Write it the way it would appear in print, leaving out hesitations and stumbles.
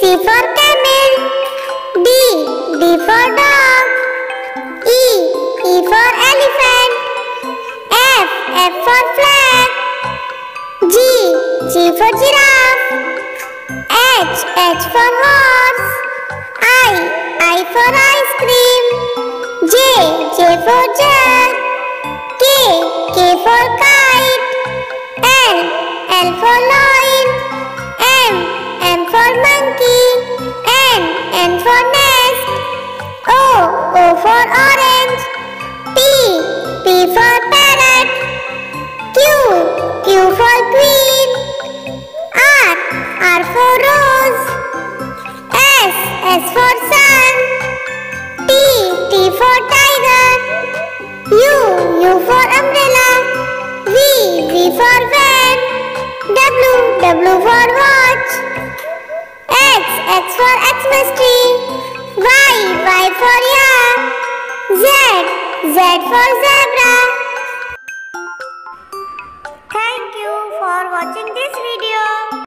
for camel. D for dog. E for elephant. F for flag. G for giraffe. H for horse. I for ice cream. J for jug. K for kite. L for lion. M for monkey. N for nest. O for orange. P for parrot. Q for queen. R for rose. S for sun. T for tiger. U for umbrella. V for van. W for watch. X for Xmas tree. Y for yak. Z for